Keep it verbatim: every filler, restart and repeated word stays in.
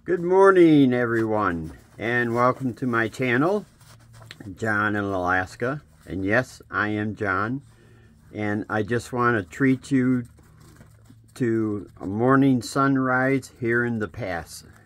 Good morning, everyone, and welcome to my channel, John in Alaska. And yes, I am John, and I just want to treat you to a morning sunrise here in the pass.